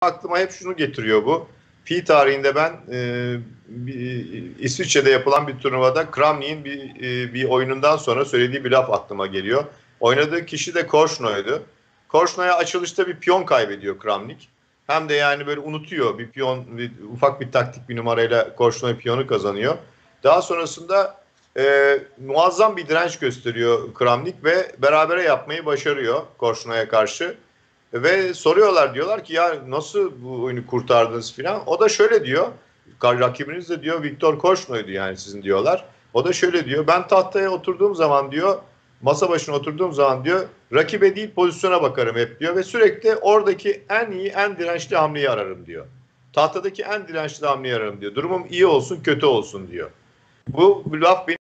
aklıma hep şunu getiriyor bu. Pi tarihinde ben İsviçre'de yapılan bir turnuvada Kramnik'in bir oyunundan sonra söylediği bir laf aklıma geliyor. Oynadığı kişi de Korşno'ydu. Korşno'ya açılışta bir piyon kaybediyor Kramnik. Hem de yani böyle unutuyor bir piyon, ufak bir taktik bir numarayla Korşno'ya piyonu kazanıyor. Daha sonrasında muazzam bir direnç gösteriyor Kramnik ve berabere yapmayı başarıyor Korşno'ya karşı. Ve soruyorlar, diyorlar ki ya nasıl bu oyunu kurtardınız filan. O da şöyle diyor. Rakibiniz de diyor Viktor Korşno'ydu yani sizin diyorlar. O da şöyle diyor. Ben tahtaya oturduğum zaman diyor, masa başına oturduğum zaman diyor, rakibe değil pozisyona bakarım hep diyor ve sürekli oradaki en iyi, en dirençli hamleyi ararım diyor. Tahtadaki en dirençli hamleyi ararım diyor. Durumum iyi olsun, kötü olsun diyor. Bu laf